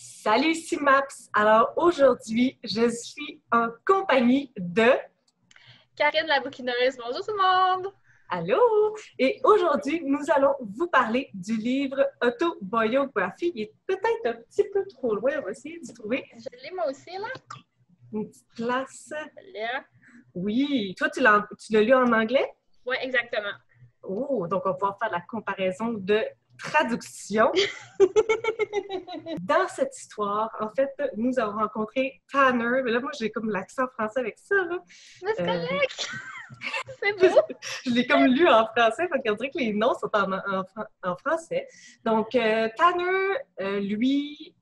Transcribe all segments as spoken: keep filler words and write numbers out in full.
Salut Simaps! Alors aujourd'hui, je suis en compagnie de... Karine la bouquineuse, bonjour tout le monde! Allô! Et aujourd'hui, nous allons vous parler du livre Autobiographie. Il est peut-être un petit peu trop loin, on va essayer de trouver Je l'ai moi aussi, là. une petite place. Là. Oui! Toi, tu l'as, tu l'as lu en anglais? Oui, exactement. Oh! Donc, on va pouvoir faire la comparaison de traduction. Dans cette histoire, en fait, nous avons rencontré Tanner. Mais là, moi, j'ai comme l'accent français avec ça, là. Mais c'est Euh, correct! C'est beau! je l'ai comme lu en français, parce qu'on dirait que les noms sont en, en, en français. Donc, euh, Tanner, euh, lui,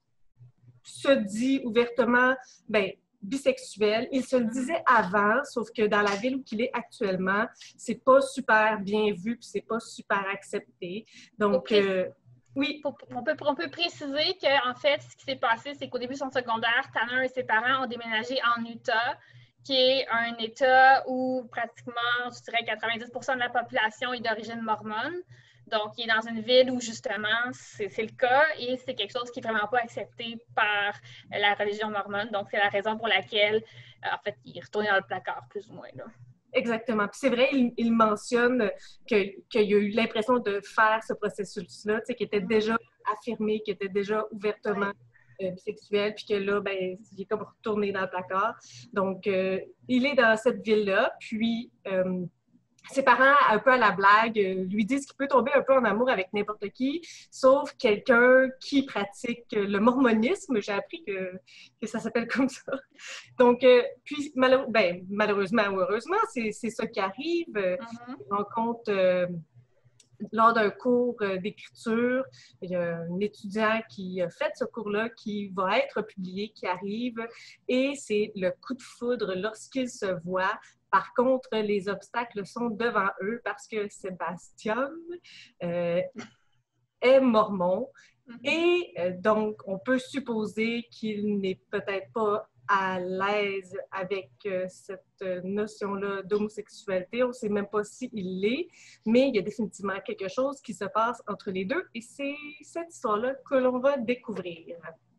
se dit ouvertement, ben, bisexuel. Il se le disait avant, sauf que dans la ville où il est actuellement, c'est pas super bien vu, puis c'est pas super accepté. Donc, euh, oui. On peut, on peut préciser qu'en fait, ce qui s'est passé, c'est qu'au début de son secondaire, Tanner et ses parents ont déménagé en Utah, qui est un État où pratiquement, je dirais, quatre-vingt-dix pour cent de la population est d'origine mormone. Donc, il est dans une ville où, justement, c'est le cas et c'est quelque chose qui n'est vraiment pas accepté par la religion mormone. Donc, c'est la raison pour laquelle, en fait, il est retourné dans le placard, plus ou moins, là. Exactement. Puis c'est vrai, il, il mentionne qu'il que a eu l'impression de faire ce processus-là, tu sais, qui était déjà affirmé, qui était déjà ouvertement euh, bisexuel, puis que là, ben, il est comme retourné dans le placard. Donc, euh, il est dans cette ville-là, puis euh, ses parents, un peu à la blague, lui disent qu'il peut tomber un peu en amour avec n'importe qui, sauf quelqu'un qui pratique le mormonisme. J'ai appris que, que ça s'appelle comme ça. Donc, euh, puis malheure, ben, malheureusement ou heureusement, c'est ça qui arrive. Mm-hmm. Il rencontre, euh, lors d'un cours d'écriture, il y a un étudiant qui a fait ce cours-là, qui va être publié, qui arrive, et c'est le coup de foudre lorsqu'ils se voient. Par contre, les obstacles sont devant eux parce que Sébastien euh, est mormon mm-hmm. et euh, donc on peut supposer qu'il n'est peut-être pas à l'aise avec euh, cette notion-là d'homosexualité. On ne sait même pas s'il l'est, mais il y a définitivement quelque chose qui se passe entre les deux et c'est cette histoire-là que l'on va découvrir.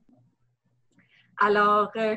Alors, euh,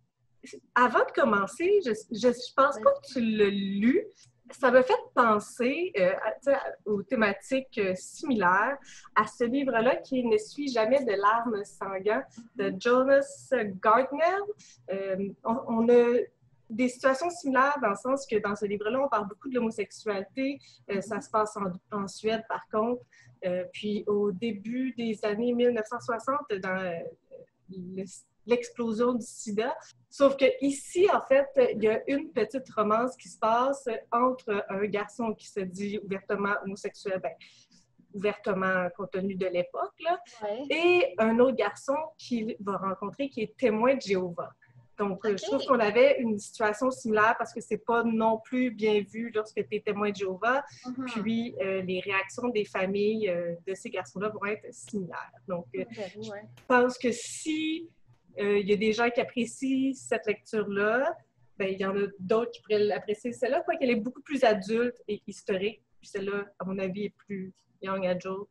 avant de commencer, je ne pense pas que tu l'as lu. Ça m'a fait penser euh, à, aux thématiques euh, similaires à ce livre-là qui ne suit jamais de larmes sanguin de Jonas Gardner. Euh, on, on a des situations similaires dans le sens que dans ce livre-là, on parle beaucoup de l'homosexualité. Euh, ça se passe en, en Suède, par contre. Euh, puis au début des années mille neuf cent soixante, dans euh, le l'explosion du sida. Sauf qu'ici, en fait, il y a une petite romance qui se passe entre un garçon qui se dit ouvertement homosexuel, ben, ouvertement compte tenu de l'époque, ouais. Et un autre garçon qu'il va rencontrer qui est témoin de Jéhovah. Donc, okay. Je trouve qu'on avait une situation similaire parce que c'est pas non plus bien vu lorsque tu es témoin de Jéhovah. Mm-hmm. Puis, euh, les réactions des familles euh, de ces garçons-là vont être similaires. Donc, euh, okay, ouais. Je pense que si il euh, y a des gens qui apprécient cette lecture-là, ben, il y en a d'autres qui pourraient l'apprécier. Celle-là, quoi qu'elle est beaucoup plus adulte et historique. Puis celle-là, à mon avis, est plus young adult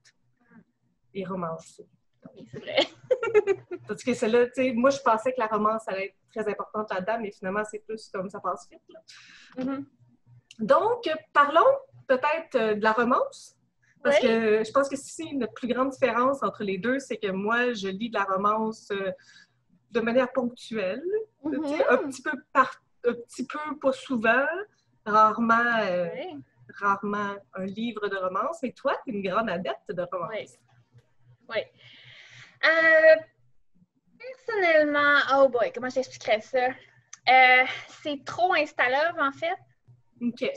et romancée. Oui, c'est vrai. Parce que celle-là, tu sais, moi, je pensais que la romance allait être très importante là-dedans, mais finalement, c'est plus comme ça passe vite. Là. Mm-hmm. Donc, parlons peut-être de la romance. Parce oui. que je pense que si notre plus grande différence entre les deux, c'est que moi, je lis de la romance euh, de manière ponctuelle, mm-hmm. un petit peu par, un petit peu pas souvent, rarement, euh, oui. rarement un livre de romance. Mais toi, tu es une grande adepte de romance. Oui. Oui. Euh, personnellement, oh boy, comment j'expliquerais ça? Euh, c'est trop installable, en fait. OK.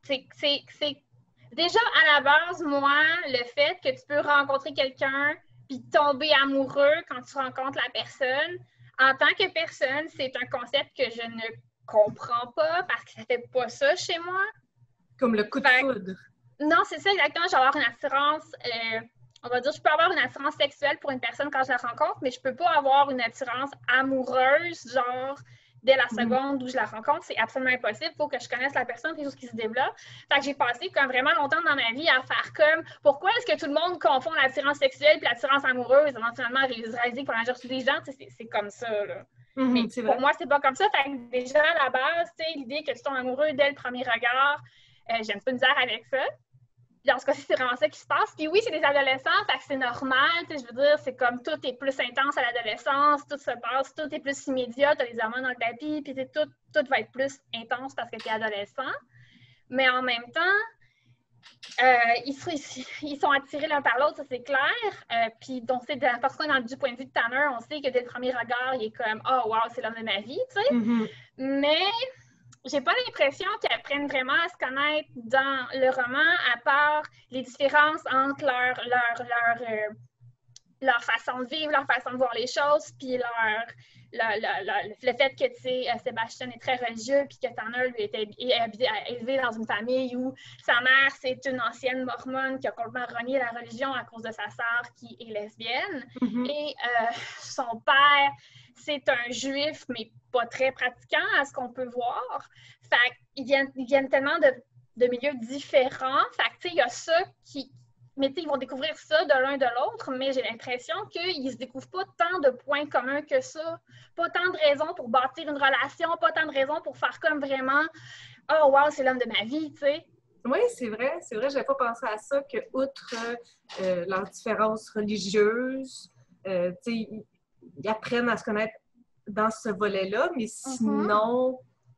C'est déjà, à la base, moi, le fait que tu peux rencontrer quelqu'un puis tomber amoureux quand tu rencontres la personne, en tant que personne, c'est un concept que je ne comprends pas parce que ça fait pas ça chez moi. Comme le coup de foudre. Non, c'est ça exactement. Je vais avoir une attirance, euh, on va dire, je peux avoir une attirance sexuelle pour une personne quand je la rencontre, mais je peux pas avoir une attirance amoureuse, genre dès la seconde où je la rencontre, c'est absolument impossible. Il faut que je connaisse la personne, quelque chose qui se développe. Fait que j'ai passé comme vraiment longtemps dans ma vie à faire comme pourquoi est-ce que tout le monde confond l'attirance sexuelle et l'attirance amoureuse, éventuellement réaliser pour la tous les gens, c'est comme ça, là. Mm-hmm, mais pour vrai. Moi, c'est pas comme ça. Fait que déjà, à la base, l'idée que tu tombes amoureux dès le premier regard, euh, j'ai un peu de misère avec ça. Puis dans ce cas-ci, c'est vraiment ça qui se passe. Puis oui, c'est des adolescents, fait que c'est normal. Je veux dire, c'est comme tout est plus intense à l'adolescence, tout se passe, tout est plus immédiat, tu as les hormones dans le tapis, puis tout, tout va être plus intense parce que tu es adolescent. Mais en même temps, euh, ils, sont, ils sont attirés l'un par l'autre, ça c'est clair. Euh, puis donc, c'est de, parce que du point de vue de Tanner, on sait que dès le premier regard, il est comme « Oh, wow, c'est l'homme de ma vie », tu sais. Mm-hmm. Mais j'ai pas l'impression qu'ils apprennent vraiment à se connaître dans le roman, à part les différences entre leur, leur, leur, euh, leur façon de vivre, leur façon de voir les choses, puis leur, leur, leur, leur, le fait que, tu sais, Sébastien est très religieux, puis que Tanner, lui, était élevé dans une famille où sa mère, c'est une ancienne mormone qui a complètement renié la religion à cause de sa sœur qui est lesbienne. Mm-hmm. Et euh, son père, c'est un juif, mais pas très pratiquant à ce qu'on peut voir. Fait qu'ils viennent, ils viennent tellement de, de milieux différents. Fait que, tu sais, il y a ça qui... Mais tu sais, ils vont découvrir ça de l'un de l'autre, mais j'ai l'impression qu'ils ne se découvrent pas tant de points communs que ça. Pas tant de raisons pour bâtir une relation, pas tant de raisons pour faire comme vraiment « Oh, wow, c'est l'homme de ma vie », tu sais. Oui, c'est vrai. C'est vrai, je n'avais pas pensé à ça, que outre euh, leurs différences religieuses, euh, tu sais, ils apprennent à se connaître dans ce volet-là, mais sinon,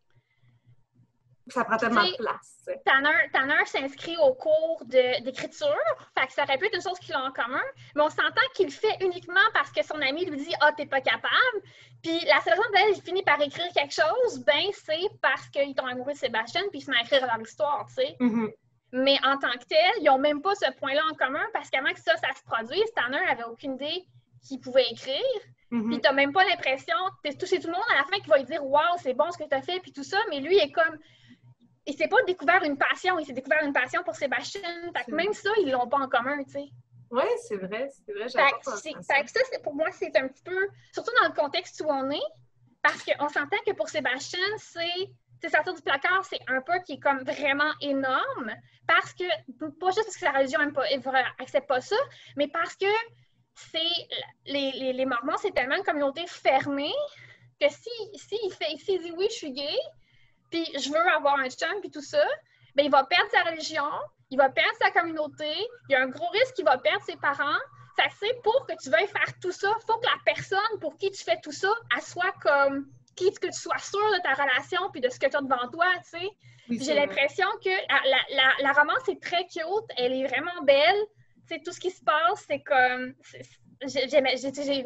mm-hmm. ça prend tellement de place. Tanner, Tanner s'inscrit au cours d'écriture, fait que ça aurait pu être une chose qu'ils ont en commun, mais on s'entend qu'il le fait uniquement parce que son ami lui dit « Ah, t'es pas capable », puis la seule raison d'elle, il finit par écrire quelque chose, ben c'est parce qu'il tombe amoureux de Sébastien, puis il se met à écrire leur histoire, tu sais. Mm-hmm. Mais en tant que tel, ils n'ont même pas ce point-là en commun, parce qu'avant que ça, ça se produise, Tanner n'avait aucune idée qu'il pouvait écrire. Mm-hmm. Puis t'as même pas l'impression, c'est tout, tout le monde à la fin qui va lui dire « Wow, c'est bon ce que t'as fait », puis tout ça, mais lui, il est comme, il s'est pas découvert une passion, il s'est découvert une passion pour Sébastien, fait que même ça, ils l'ont pas en commun, tu sais. Oui, c'est vrai, c'est vrai, j'avais pas pensé à ça. Fait que ça, pour moi, c'est un petit peu, surtout dans le contexte où on est, parce qu'on s'entend que pour Sébastien, c'est sortir du placard, c'est un peu qui est comme vraiment énorme, parce que, pas juste parce que sa religion n'accepte pas ça, mais parce que c'est les, les, les Mormons, c'est tellement une communauté fermée que s'il si, si fait, si dit oui, je suis gay, puis je veux avoir un chum, puis tout ça, bien, il va perdre sa religion, il va perdre sa communauté, il y a un gros risque qu'il va perdre ses parents. Fait que c'est pour que tu veuilles faire tout ça, il faut que la personne pour qui tu fais tout ça, elle soit comme, qui, que tu sois sûr de ta relation puis de ce que tu as devant toi, tu sais. Oui, j'ai l'impression que la, la, la romance est très cute, elle est vraiment belle. C'est tout ce qui se passe, c'est comme... J'ai aimé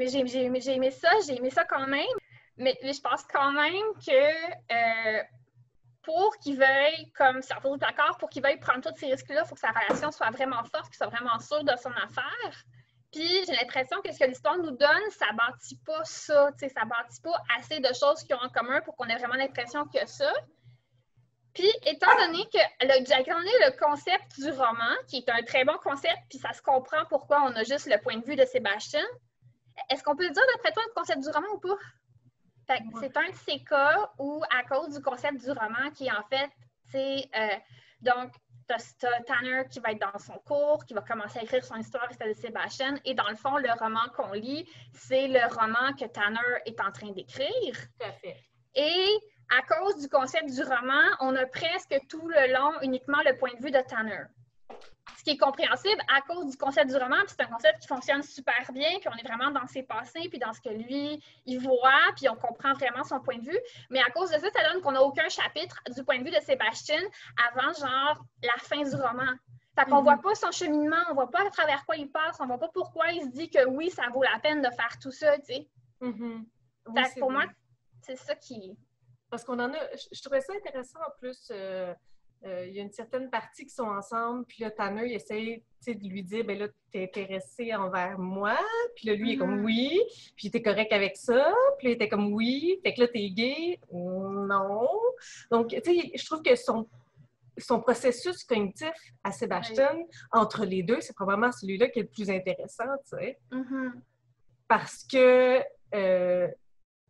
ça, j'ai aimé ça quand même, mais, mais je pense quand même que euh, pour qu'il veuille comme sortir du placard, pour qu'il veuille prendre tous ces risques-là, il faut que sa relation soit vraiment forte, qu'il soit vraiment sûr de son affaire. Puis j'ai l'impression que ce que l'histoire nous donne, ça ne bâtit pas ça, tu sais, ça ne bâtit pas assez de choses qu'ils ont en commun pour qu'on ait vraiment l'impression qu'il y a ça. Puis, étant donné que le, étant donné le concept du roman, qui est un très bon concept, puis ça se comprend pourquoi on a juste le point de vue de Sébastien, est-ce qu'on peut dire d'après toi le concept du roman ou pas? Fait que c'est un de ces cas où, à cause du concept du roman, qui en fait, c'est euh, donc, t'as Tanner qui va être dans son cours, qui va commencer à écrire son histoire, l'histoire de Sébastien, et dans le fond, le roman qu'on lit, c'est le roman que Tanner est en train d'écrire. Tout à fait. Et à cause du concept du roman, on a presque tout le long uniquement le point de vue de Tanner. Ce qui est compréhensible à cause du concept du roman, puis c'est un concept qui fonctionne super bien, puis on est vraiment dans ses passés, puis dans ce que lui, il voit, puis on comprend vraiment son point de vue. Mais à cause de ça, ça donne qu'on n'a aucun chapitre du point de vue de Sébastien avant, genre, la fin du roman. Fait qu'on ne voit pas son cheminement, on ne voit pas à travers quoi il passe, on ne voit pas pourquoi il se dit que oui, ça vaut la peine de faire tout ça, tu sais. Mm-hmm. Oui, fait que pour moi, c'est ça qui... Parce qu'on en a... Je trouvais ça intéressant en plus... Euh... Euh, il y a une certaine partie qui sont ensemble, puis là, Tanner, il essaie de lui dire, ben là, t'es intéressé envers moi, puis là, lui, il est comme oui, puis t'es correct avec ça, puis là, il était comme oui, fait que là, t'es gay, non. Donc, tu sais, je trouve que son, son processus cognitif à Sébastien, oui. entre les deux, c'est probablement celui-là qui est le plus intéressant, tu sais. Mm-hmm. Parce que, euh,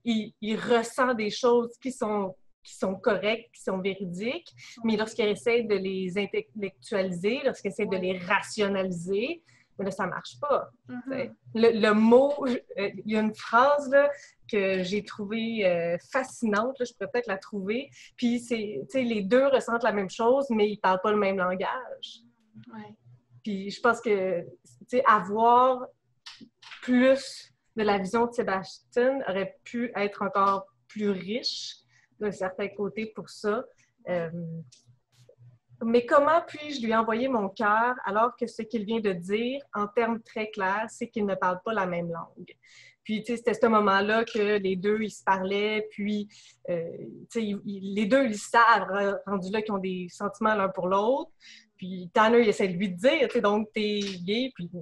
il, il ressent des choses qui sont, qui sont correctes, qui sont véridiques, mais lorsqu'il essaie de les intellectualiser, lorsqu'il essaie ouais. de les rationaliser, mais là, ça ne marche pas. Mm-hmm. Le, le mot, euh, il y a une phrase là, que j'ai trouvée euh, fascinante, là, je pourrais peut-être la trouver, puis c'est, tu sais, les deux ressentent la même chose, mais ils ne parlent pas le même langage. Ouais. Puis je pense que, tu sais, avoir plus de la vision de Sébastien aurait pu être encore plus riche d'un certain côté pour ça. Euh, mais comment puis-je lui envoyer mon cœur alors que ce qu'il vient de dire, en termes très clairs, c'est qu'ils ne parlent pas la même langue? Puis, tu sais, c'était ce moment-là que les deux, ils se parlaient, puis, euh, tu sais, les deux, ils savent, rendu là, qu'ils ont des sentiments l'un pour l'autre. Puis, Tanner, il essaie de lui dire, tu sais, donc, t'es gay, puis...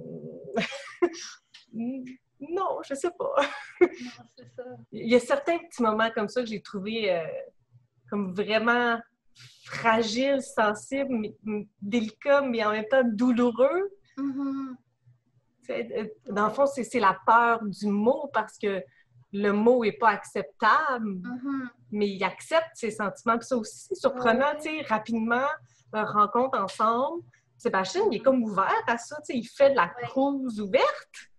non, je sais pas. Non, c'est ça. Il y a certains petits moments comme ça que j'ai trouvé euh, comme vraiment fragiles, sensibles, mais, délicats, mais en même temps douloureux. Mm-hmm. Dans le fond, c'est, c'est la peur du mot parce que le mot n'est pas acceptable, mm-hmm. mais il accepte ses sentiments. Puis ça aussi, c'est surprenant, ouais. tu sais, rapidement, leur rencontre ensemble. Sébastien, mm-hmm. il est comme ouvert à ça, tu sais, il fait de la ouais. cause ouverte,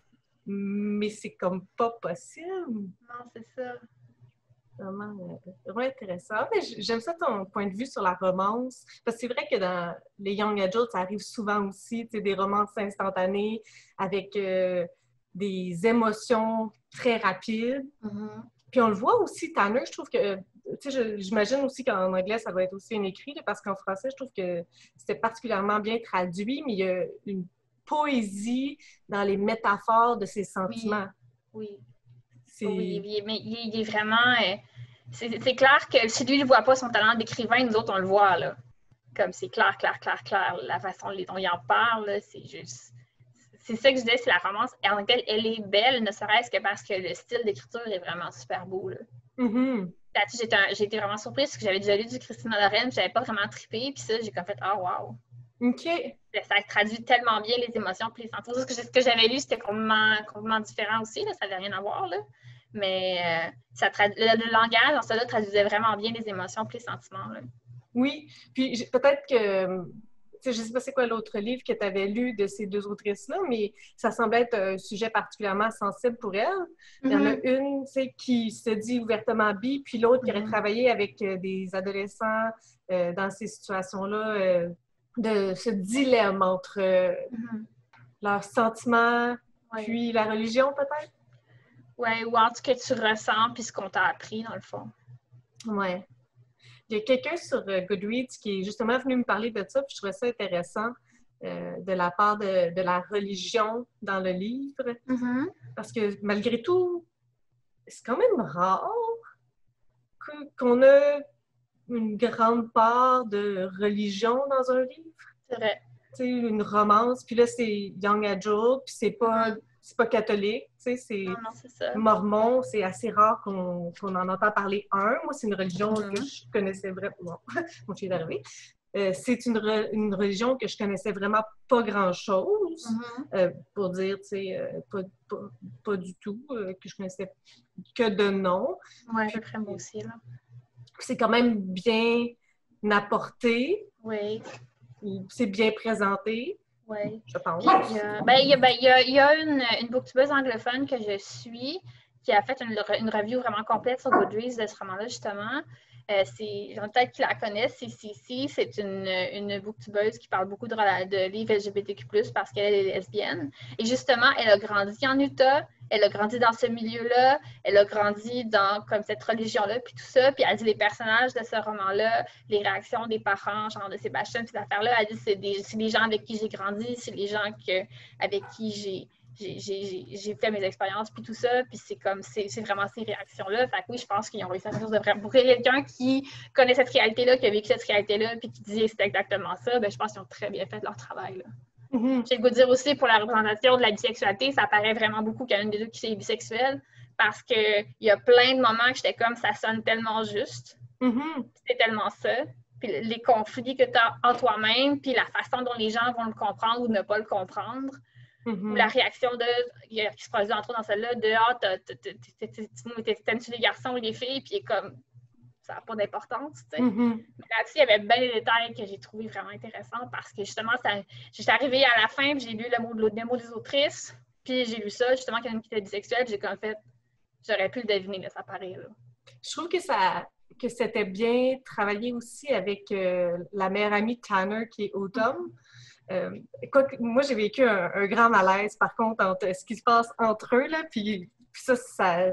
mais c'est comme pas possible. Non, c'est ça. Vraiment, vraiment intéressant. Mais j'aime ça ton point de vue sur la romance. Parce que c'est vrai que dans les Young Adults, ça arrive souvent aussi, tu sais, des romances instantanées avec euh, des émotions très rapides. Mm-hmm. Puis on le voit aussi, Tanner, je trouve que, tu sais, j'imagine aussi qu'en anglais, ça va être aussi un écrit, là, parce qu'en français, je trouve que c'était particulièrement bien traduit, mais il y a une poésie dans les métaphores de ses sentiments. Oui. oui. C'est... Oui, il est, mais il est vraiment... Euh, c'est, c'est clair que si lui ne voit pas son talent d'écrivain, nous autres, on le voit, là. Comme c'est clair, clair, clair, clair. La façon dont il en parle, là, c'est juste... C'est ça que je disais, c'est la romance. Et en tant que telle, elle est belle, ne serait-ce que parce que le style d'écriture est vraiment super beau, là. Mm-hmm. Là-dessus, j'ai, un, j'ai été vraiment surprise parce que j'avais déjà lu du Christina Loren, puis j'avais pas vraiment trippé, puis ça, j'ai comme fait « Ah, wow! » OK. Ça traduit tellement bien les émotions et les sentiments. Ce que, ce que j'avais lu, c'était complètement, complètement différent aussi, là, ça n'avait rien à voir, là. Mais euh, ça tradu... le, le langage, dans cela, traduisait vraiment bien les émotions et les sentiments. Là. Oui, puis peut-être que, je ne sais pas c'est quoi l'autre livre que tu avais lu de ces deux autrices-là, mais ça semblait être un sujet particulièrement sensible pour elles. Mm-hmm. Il y en a une qui se dit ouvertement bi, puis l'autre qui mm-hmm. aurait travaillé avec des adolescents euh, dans ces situations-là, euh, de ce dilemme entre euh, mm-hmm. leurs sentiments, ouais. puis la religion peut-être? Oui, ou en tout cas tu ressens puis ce qu'on t'a appris, dans le fond. Oui. Il y a quelqu'un sur Goodreads qui est justement venu me parler de ça, puis je trouvais ça intéressant euh, de la part de, de la religion dans le livre. Mm-hmm. Parce que malgré tout, c'est quand même rare que, qu'on a une grande part de religion dans un livre. C'est vrai. Tu sais, une romance, puis là, c'est young adult, puis c'est pas... Mm-hmm. C'est pas catholique, tu sais, c'est, non, non, c'est ça. mormon, c'est assez rare qu'on, qu'on en entend parler un. Moi, c'est une religion mm-hmm. que je connaissais vraiment... Bon, mon chien est arrivé. Euh, c'est une, re... une religion que je connaissais vraiment pas grand-chose, mm-hmm. euh, pour dire, tu sais, euh, pas, pas, pas du tout, euh, que je connaissais que de nom. Oui, je ferais moi aussi, là. C'est quand même bien apporté. Oui. C'est bien présenté. Oui. Je pense. Il y a, ben, il y a, ben, il y a, il y a une, une booktubeuse anglophone que je suis qui a fait une, une review vraiment complète sur Goodreads de ce roman-là, justement. Euh, c'est, peut-être qu'ils la connaissent, c'est Cici. C'est une, une booktubeuse qui parle beaucoup de, de livres L G B T Q plus, parce qu'elle est lesbienne. Et justement, elle a grandi en Utah. Elle a grandi dans ce milieu-là, elle a grandi dans comme cette religion-là, puis tout ça. Puis elle dit les personnages de ce roman-là, les réactions des parents, genre de Sébastien, puis cette affaire-là, elle dit c'est des, c'est les gens avec qui j'ai grandi, c'est les gens que, avec qui j'ai, j'ai, j'ai, j'ai fait mes expériences, puis tout ça. Puis c'est comme, c'est, c'est vraiment ces réactions-là. Fait que oui, je pense qu'ils ont réussi à faire quelque chose de vrai. Pour quelqu'un qui connaît cette réalité-là, qui a vécu cette réalité-là, puis qui dit c'est exactement ça, bien, je pense qu'ils ont très bien fait leur travail, là. Mm-hmm. J'ai le goût de dire aussi, pour la représentation de la bisexualité, ça paraît vraiment beaucoup qu'il y a une des deux qui est bisexuelle, parce qu'il y a plein de moments que j'étais comme, ça sonne tellement juste. Mm-hmm. C'est tellement ça. Puis les conflits que tu as en toi-même, puis la façon dont les gens vont le comprendre ou ne pas le comprendre. Ou la réaction de, qui se produit entre autres dans celle-là, de « Ah, t'aimes-tu les garçons ou les filles? » Puis comme, ça n'a pas d'importance, tu sais. Mm-hmm. Là-dessus, il y avait bien des détails que j'ai trouvé vraiment intéressants parce que justement, j'étais arrivée à la fin, puis j'ai lu le mot, le mot des autrices, puis j'ai lu ça, justement, qu'il y en a qui était bisexuelle, j'ai comme fait, j'aurais pu le deviner, là, ça paraît, là. Je trouve que ça que c'était bien travaillé aussi avec euh, la meilleure amie de Tanner, qui est Autumn. Euh, quoi, moi, j'ai vécu un, un grand malaise, par contre, entre ce qui se passe entre eux, là, puis, puis ça, ça,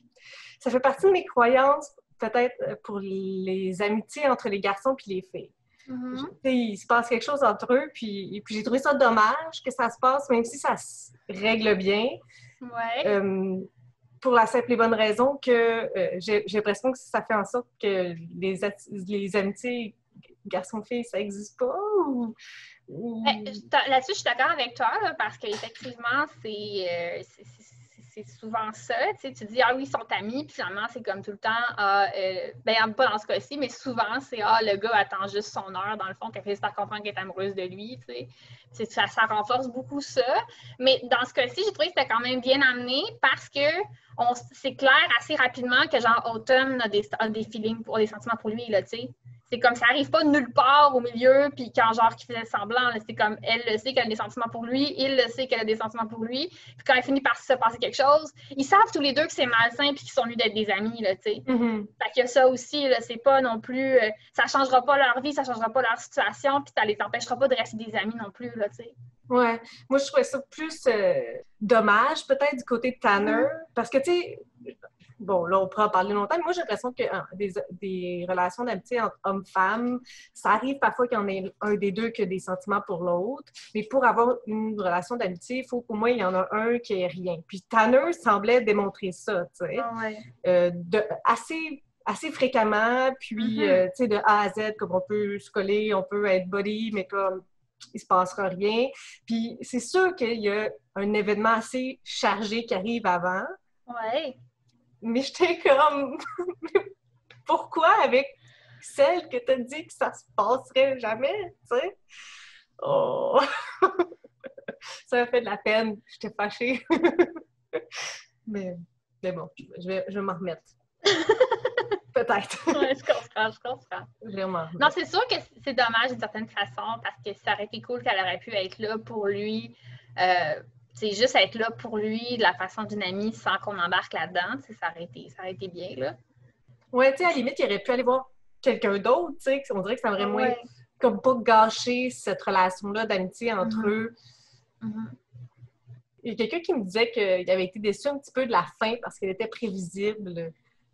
ça fait partie de mes croyances, peut-être pour les amitiés entre les garçons puis les filles. Mm-hmm. Il se passe quelque chose entre eux, puis, puis j'ai trouvé ça dommage que ça se passe, même si ça se règle bien. Ouais. Euh, pour la simple et bonne raison que euh, j'ai, j'ai l'impression que ça fait en sorte que les, les amitiés garçons-filles, ça n'existe pas ou... ou... Ben, là-dessus, je suis d'accord avec toi, là, parce qu'effectivement, c'est, euh, c'est, c'est, c'est souvent ça. Tu sais, tu dis, ah oui, ils sont amis, puis finalement, c'est comme tout le temps, ah, euh, ben, pas dans ce cas-ci, mais souvent, c'est, ah, le gars attend juste son heure, dans le fond, qu'elle fait juste à comprendre qu'elle est amoureuse de lui, tu sais. C'est, ça, ça renforce beaucoup ça. Mais dans ce cas-ci, j'ai trouvé que c'était quand même bien amené parce que on, c'est clair assez rapidement que, genre, Autumn a des, a des feelings, pour, des sentiments pour lui, là, tu sais. C'est comme ça arrive pas de nulle part au milieu, puis quand genre qui faisait semblant, là, c'est comme elle le sait qu'elle a des sentiments pour lui, il le sait qu'elle a des sentiments pour lui, puis quand elle finit par se passer quelque chose, ils savent tous les deux que c'est malsain puis qu'ils sont venus d'être des amis, là, tu sais. Mm-hmm. Fait qu'il y a ça aussi, là, c'est pas non plus, euh, ça changera pas leur vie, ça changera pas leur situation, puis ça les empêchera pas de rester des amis non plus, là, tu sais. Ouais, moi je trouvais ça plus euh, dommage peut-être du côté de Tanner, mm-hmm. parce que tu sais, bon, là, on pourra en parler longtemps, mais moi, j'ai l'impression que hein, des, des relations d'amitié entre hommes-femmes, ça arrive parfois qu'il y en ait un des deux qui a des sentiments pour l'autre, mais pour avoir une relation d'amitié, il faut qu'au moins il y en a un qui ait rien. Puis Tanner semblait démontrer ça, tu sais, oh, ouais. euh, de, assez, assez fréquemment, puis, mm-hmm. euh, tu sais, de A à Z, comme on peut se coller, on peut être buddy, mais comme il se passera rien. Puis c'est sûr qu'il y a un événement assez chargé qui arrive avant. Ouais. Mais j'étais comme, pourquoi avec celle que t'as dit que ça se passerait jamais, tu sais? Oh! Ça m'a fait de la peine, j'étais fâchée. mais, mais bon, je vais, je vais m'en remettre. Peut-être. Oui, je comprends, je comprends. Vraiment. Non, c'est sûr que c'est dommage d'une certaine façon parce que ça aurait été cool qu'elle aurait pu être là pour lui. Euh, c'est juste être là pour lui de la façon d'une amie sans qu'on embarque là-dedans. Ça aurait été, ça aurait été bien, là. Ouais, tu sais, à la limite, il aurait pu aller voir quelqu'un d'autre, tu sais. On dirait que ça aurait moins, ouais. comme pas gâché cette relation-là d'amitié entre mm-hmm. eux. Mm-hmm. Il y a quelqu'un qui me disait qu'il avait été déçu un petit peu de la fin parce qu'elle était prévisible.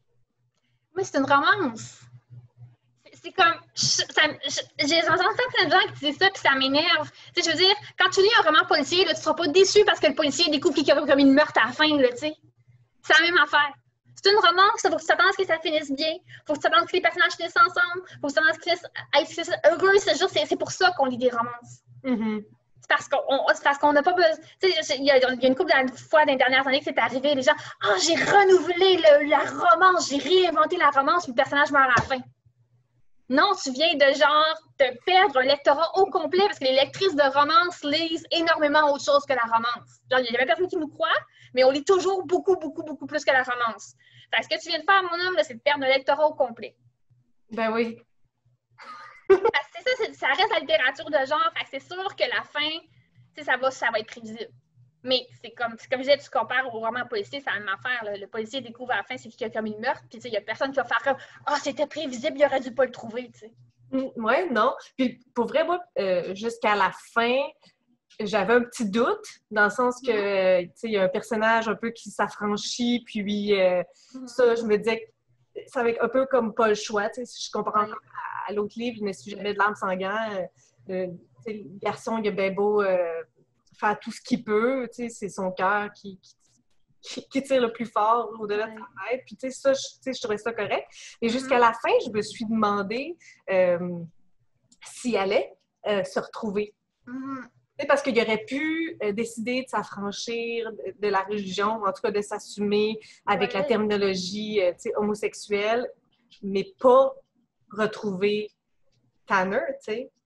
Mais c'est une romance. C'est, c'est comme... Je, ça, je, j'ai entendu plein de gens qui disent ça, puis ça m'énerve. Tu sais, je veux dire, quand tu lis un roman policier, là, tu ne seras pas déçu parce que le policier découvre qu'il y a comme une meurtre à la fin, là, tu sais. C'est la même affaire. C'est une romance, il faut que tu t'attendes à ce que ça finisse bien. Il faut que tu t'attendes à ce que les personnages finissent ensemble. Il faut que tu t'attendes à ce qu'ils finissent heureux. C'est, juste, c'est, c'est pour ça qu'on lit des romances. Mm-hmm. C'est parce qu'on c'est parce qu'on n'a pas besoin. Tu sais, il y, y a une couple de fois dans les dernières années que c'est arrivé, les gens, ah, oh, j'ai renouvelé le, la romance, j'ai réinventé la romance, puis le personnage meurt à la fin. Non, tu viens de genre te perdre un lectorat au complet parce que les lectrices de romance lisent énormément autre chose que la romance. Genre, il y a même personne qui nous croit, mais on lit toujours beaucoup, beaucoup, beaucoup plus que la romance. Fait que ce que tu viens de faire, mon homme, là, c'est de perdre un lectorat au complet. Ben oui. Parce que c'est ça, c'est, ça reste la littérature de genre, fait que c'est sûr que la fin, ça va, ça va être prévisible. Mais c'est comme, c'est comme je disais, tu compares au roman policier, c'est la même affaire. Là. Le policier découvre à la fin c'est qu'il y a comme une meurtre, puis il n'y a personne qui va faire comme « Ah, oh, c'était prévisible, il aurait dû pas le trouver. » mm, Oui, non. Puis pour vrai, moi, euh, jusqu'à la fin, j'avais un petit doute, dans le sens que, mm-hmm. tu sais, il y a un personnage un peu qui s'affranchit, puis euh, mm-hmm. ça, je me disais que ça va être un peu comme pas le choix, tu sais, si je compare encore à, à l'autre livre, Je ne suis jamais de l'âme sans gants, euh, le garçon, il a bien beau euh, faire tout ce qu'il peut, tu sais, c'est son cœur qui, qui, qui tire le plus fort au-delà de sa tête, puis tu sais, ça, je, je trouvais ça correct. Et jusqu'à mm-hmm. la fin, je me suis demandé euh, s'il allait euh, se retrouver. Mm-hmm. Parce qu'il aurait pu euh, décider de s'affranchir de, de la religion, en tout cas de s'assumer avec ouais. la terminologie euh, homosexuelle, mais pas retrouver Tanner, tu sais.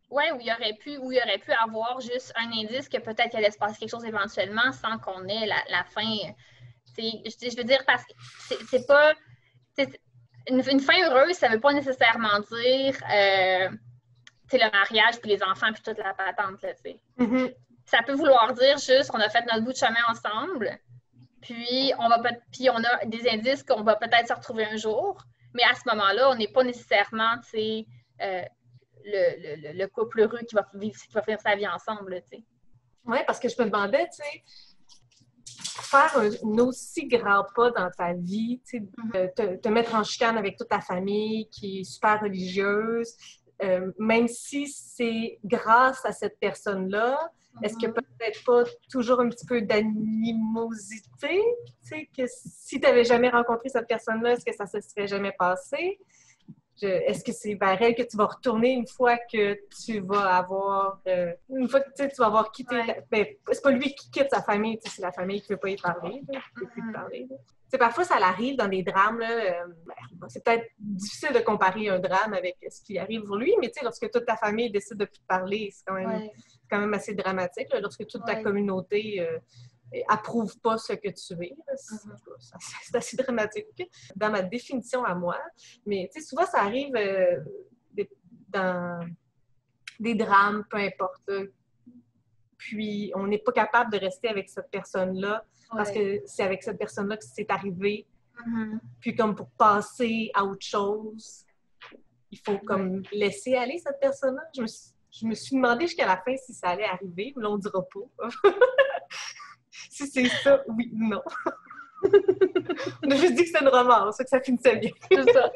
Ouais, où il aurait pu, où il aurait pu avoir juste un indice que peut-être qu'il allait se passer quelque chose éventuellement sans qu'on ait la, la fin. C'est, je, je veux dire, parce que c'est, c'est pas. C'est, une, une fin heureuse, ça veut pas nécessairement dire euh, le mariage, puis les enfants, puis toute la patente, là, tu sais. Mm-hmm. Ça peut vouloir dire juste on a fait notre bout de chemin ensemble, puis on va puis on a des indices qu'on va peut-être se retrouver un jour, mais à ce moment-là, on n'est pas nécessairement, tu sais, euh, le, le, le couple heureux qui va vivre, qui va finir sa vie ensemble, tu sais. Oui, parce que je me demandais, tu sais, faire un, un aussi grand pas dans ta vie, tu sais, mm-hmm. te, te mettre en chicane avec toute ta famille qui est super religieuse, euh, même si c'est grâce à cette personne-là, mm-hmm. est-ce que peut-être pas toujours un petit peu d'animosité, tu sais, que si tu n'avais jamais rencontré cette personne-là, est-ce que ça se serait jamais passé? Je, est-ce que c'est vers elle que tu vas retourner une fois que tu vas avoir euh, une fois que tu vas avoir quitté ouais. ta, ben, c'est pas lui qui quitte sa famille, c'est la famille qui veut pas y parler, là, qui veut plus mm-hmm. parler. Parfois ça arrive dans des drames là, euh, ben, c'est peut-être difficile de comparer un drame avec ce qui arrive pour lui, mais lorsque toute ta famille décide de plus te parler, c'est quand même, ouais. c'est quand même assez dramatique là, lorsque toute ouais. ta communauté euh, approuve pas ce que tu es. C'est, mm-hmm. c'est assez dramatique dans ma définition à moi. Mais souvent, ça arrive euh, des, dans des drames, peu importe. Là. Puis, on n'est pas capable de rester avec cette personne-là ouais. parce que c'est avec cette personne-là que c'est arrivé. Mm-hmm. Puis, comme pour passer à autre chose, il faut comme ouais. laisser aller cette personne-là. Je me, suis, je me suis demandé jusqu'à la fin si ça allait arriver, mais là, on ne dira pas. Si c'est ça, oui ou non. On a juste dit que c'était une romance, que ça finissait bien. C'est ça.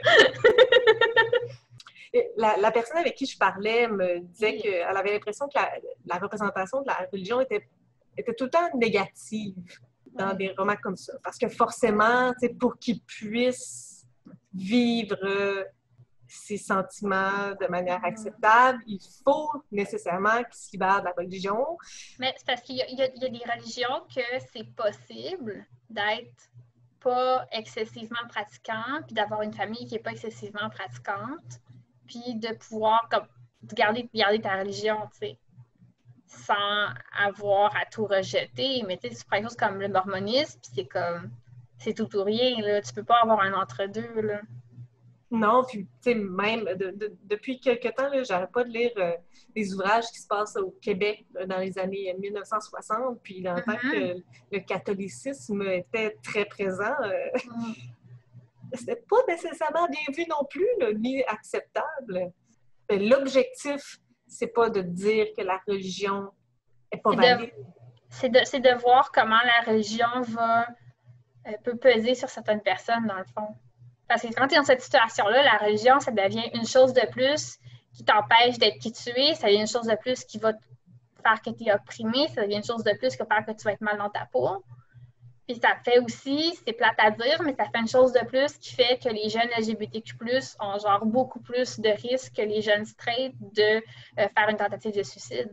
la, la personne avec qui je parlais me disait oui. qu'elle avait l'impression que la, la représentation de la religion était, était tout le temps négative dans ouais. des romans comme ça. Parce que forcément, pour qu'ils puissent vivre ses sentiments de manière acceptable, il faut nécessairement qu'ils se libèrent de la religion. Mais c'est parce qu'il y a, il y a, il y a des religions que c'est possible d'être pas excessivement pratiquant, puis d'avoir une famille qui n'est pas excessivement pratiquante, puis de pouvoir comme, garder, garder ta religion, tu sais, sans avoir à tout rejeter. Mais tu sais, c'est par exemple comme le mormonisme, puis c'est comme, c'est tout ou rien, là. Tu peux pas avoir un entre-deux, là. Non, puis, tu sais, même de, de, depuis quelque temps, là, j'arrête pas de lire euh, des ouvrages qui se passent au Québec là, dans les années mille neuf cent soixante, puis en mm-hmm. tant que le catholicisme était très présent, euh, mm. c'était pas nécessairement bien vu non plus, là, ni acceptable. Mais l'objectif, c'est pas de dire que la religion est pas c'est valide. De, c'est, de, c'est de voir comment la religion va, euh, peut peser sur certaines personnes, dans le fond. Parce que quand tu es dans cette situation-là, la religion, ça devient une chose de plus qui t'empêche d'être qui tu es, ça devient une chose de plus qui va faire que tu es opprimé, ça devient une chose de plus qui va faire que tu vas être mal dans ta peau. Puis ça fait aussi, c'est plate à dire, mais ça fait une chose de plus qui fait que les jeunes L G B T Q plus, ont genre beaucoup plus de risques que les jeunes straight de euh, faire une tentative de suicide.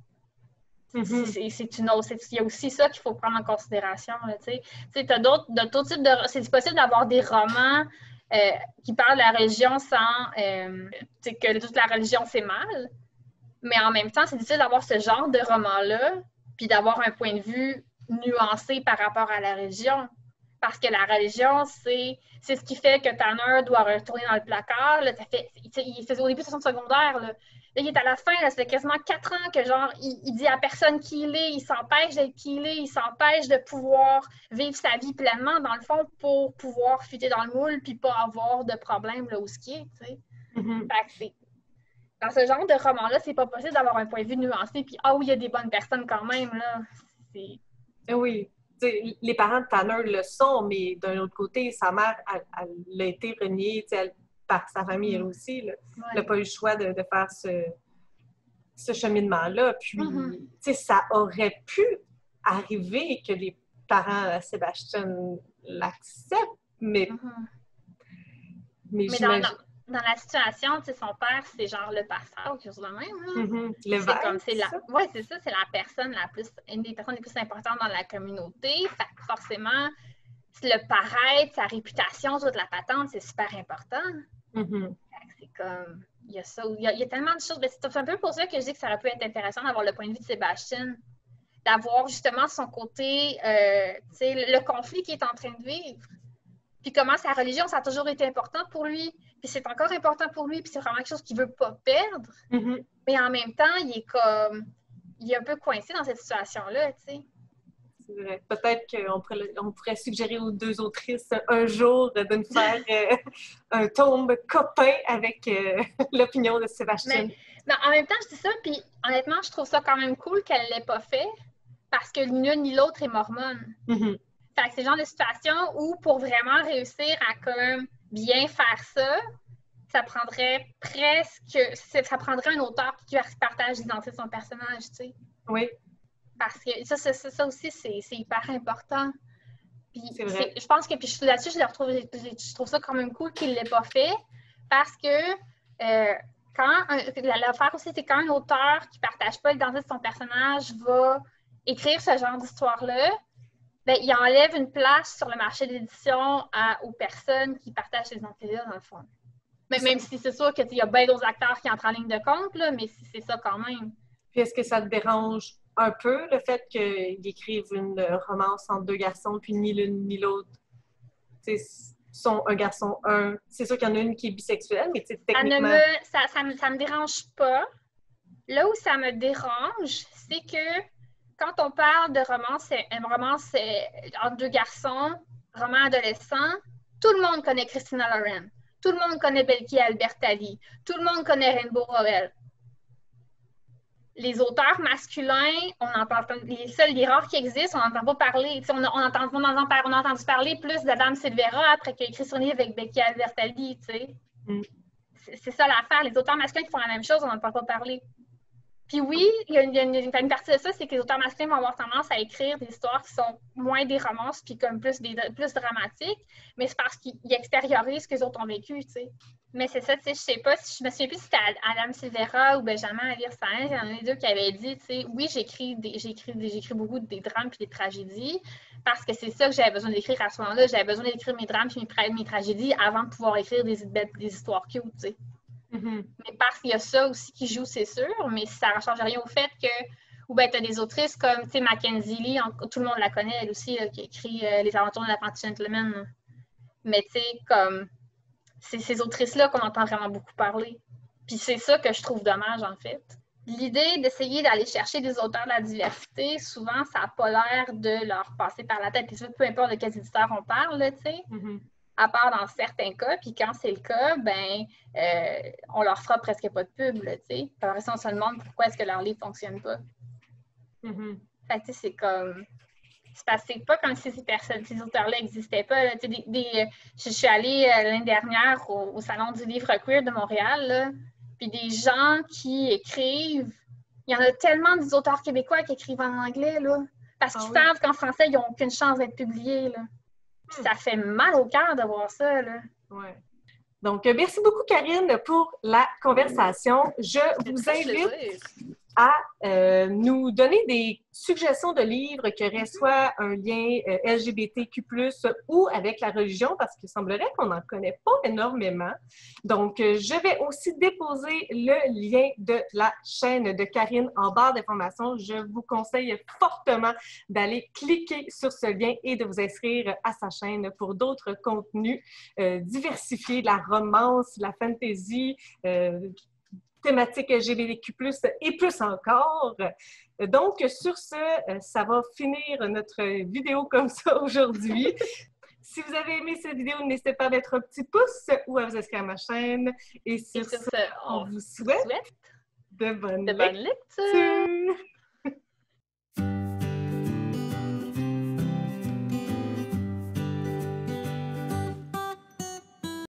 Mm-hmm. C'est, c'est une autre, c'est, il y a aussi ça qu'il faut prendre en considération. Tu sais, tu as d'autres, d'autres types de... C'est possible d'avoir des romans euh, qui parlent de la religion sans... Euh, que toute la religion, c'est mal. Mais en même temps, c'est difficile d'avoir ce genre de roman-là puis d'avoir un point de vue nuancé par rapport à la religion. Parce que la religion, c'est, c'est ce qui fait que Tanner doit retourner dans le placard. Là, ça fait, il faisait au début de son secondaire. Là. Là, il est à la fin, là, ça fait quasiment quatre ans que genre, il, il dit à personne qui il est, il s'empêche d'être qui il est, il s'empêche de pouvoir vivre sa vie pleinement, dans le fond, pour pouvoir fitter dans le moule puis pas avoir de problème là où ce qui est, tu sais. Mm-hmm. Fait que c'est... Dans ce genre de roman-là, c'est pas possible d'avoir un point de vue nuancé puis ah oui, il y a des bonnes personnes quand même, là. C'est... Oui. T'sais, les parents de Tanner le sont, mais d'un autre côté, sa mère, elle, elle a été reniée elle, par sa famille, elle aussi. Là. Ouais. Elle n'a pas eu le choix de, de faire ce, ce cheminement-là. Puis, mm-hmm. ça aurait pu arriver que les parents de Sébastien l'acceptent, mais... Mm-hmm. Mais, mais dans, dans, dans la situation, son père, c'est genre le pasteur, quelque chose de même. Là. Mm-hmm. Le c'est comme, c'est la... Oui, c'est ça, c'est la personne la plus... une des personnes les plus importantes dans la communauté. Fait que forcément, le paraître, sa réputation, toute la patente, c'est super important. Mm-hmm. Fait que c'est comme... il y a ça. Il y a, il y a tellement de choses. C'est un peu pour ça que je dis que ça aurait pu être intéressant d'avoir le point de vue de Sébastien, d'avoir justement son côté, euh, tu sais, le, le conflit qu'il est en train de vivre. Puis comment sa religion, ça a toujours été important pour lui. Puis c'est encore important pour lui. Puis c'est vraiment quelque chose qu'il ne veut pas perdre. Mm-hmm. Mais en même temps, il est comme... Il est un peu coincé dans cette situation-là, tu sais. C'est vrai. Peut-être qu'on pourrait, on pourrait suggérer aux deux autrices un jour de nous faire euh, un tome copain avec euh, l'opinion de Sébastien. Mais, mais en même temps, je dis ça, puis honnêtement, je trouve ça quand même cool qu'elle ne l'ait pas fait parce que ni l'une ni l'autre est mormone. Mm-hmm. Fait que c'est le genre de situation où pour vraiment réussir à comme bien faire ça, ça prendrait presque... Ça prendrait un auteur qui partage l'identité de son personnage, tu sais. Oui. Parce que ça, ça, ça aussi, c'est hyper important. Puis c'est vrai. Je pense que puis là-dessus, je, le retrouve, je, je trouve ça quand même cool qu'il ne l'ait pas fait parce que euh, quand l'affaire aussi, c'est quand un auteur qui ne partage pas l'identité de son personnage va écrire ce genre d'histoire-là, ben, il enlève une place sur le marché d'édition aux personnes qui partagent ces identités-là, dans le fond. Mais, même si c'est sûr qu'il y a bien d'autres acteurs qui entrent en ligne de compte, là, mais c'est ça quand même. Puis est-ce que ça te dérange un peu, le fait qu'ils écrivent une romance entre deux garçons, puis ni l'une ni l'autre sont un garçon, un... C'est sûr qu'il y en a une qui est bisexuelle, mais techniquement... Ça ne me, ça, ça me, ça me dérange pas. Là où ça me dérange, c'est que quand on parle de romance, une romance entre deux garçons, roman adolescent, tout le monde connaît Christina Lauren. Tout le monde connaît Belkhi Albertalli. Tout le monde connaît Rainbow Rowell. Les auteurs masculins, on entend, les seuls, les rares qui existent, on n'entend pas parler. On, on, entend, on, entend, on a entendu parler plus d'Adam Silvera après qu'il a écrit son livre avec Belkhi Albertalli. Mm. C'est ça l'affaire. Les auteurs masculins qui font la même chose, on n'entend pas parler. Puis oui, il y a une, il y a une, une partie de ça, c'est que les auteurs masculins vont avoir tendance à écrire des histoires qui sont moins des romances puis comme plus, des, plus dramatiques, mais c'est parce qu'ils extériorisent ce que les autres ont vécu, tu sais. Mais c'est ça, tu sais, je sais pas, si je me souviens plus si c'était Adam Silvera ou Benjamin Alire-Sáenz, il y en a les deux qui avaient dit, tu sais, oui, j'écris j'écris beaucoup des drames puis des tragédies, parce que c'est ça que j'avais besoin d'écrire à ce moment-là. J'avais besoin d'écrire mes drames puis mes, mes tragédies avant de pouvoir écrire des, des histoires cute, tu sais. Mm-hmm. Mais parce qu'il y a ça aussi qui joue, c'est sûr, mais ça ne change rien au fait que, ou bien tu as des autrices comme, tu sais, Mackenzie Lee, en, tout le monde la connaît, elle aussi, là, qui écrit euh, Les aventures de l'apprenti gentleman. Mais tu sais, comme, c'est ces autrices-là qu'on entend vraiment beaucoup parler. Puis c'est ça que je trouve dommage, en fait. L'idée d'essayer d'aller chercher des auteurs de la diversité, souvent, ça n'a pas l'air de leur passer par la tête. Puis peu importe de quels éditeurs on parle, là, tu sais. Mm-hmm. À part dans certains cas, puis quand c'est le cas, ben, euh, on leur fera presque pas de pub, tu sais. Après ça, on se demande pourquoi est-ce que leur livre ne fonctionne pas. Mm-hmm. Fait que, tu sais, c'est comme... C'est parce que c'est pas comme si ces personnes, ces auteurs-là n'existaient pas, là. Tu sais, des, des... Je suis allée euh, l'année dernière au, au Salon du livre queer de Montréal, là, puis des gens qui écrivent... Il y en a tellement des auteurs québécois qui écrivent en anglais, là, parce qu'ils ah, oui. savent qu'en français, ils n'ont aucune chance d'être publiés, là. Ça fait mal au cœur de voir ça, là. Ouais. Donc, merci beaucoup, Karine, pour la conversation. Je vous invite à euh, nous donner des suggestions de livres qui auraient soit un lien euh, L G B T Q plus, ou avec la religion, parce qu'il semblerait qu'on n'en connaît pas énormément. Donc, euh, je vais aussi déposer le lien de la chaîne de Karine en barre d'informations. Je vous conseille fortement d'aller cliquer sur ce lien et de vous inscrire à sa chaîne pour d'autres contenus euh, diversifiés, la romance, la fantasy, euh, thématique L G B T Q plus, et plus encore. Donc, sur ce, ça va finir notre vidéo comme ça aujourd'hui. Si vous avez aimé cette vidéo, n'hésitez pas à mettre un petit pouce ou à vous inscrire à ma chaîne. Et sur, et sur ce, on, on vous souhaite, souhaite de bonnes de bonnes lectures. lectures.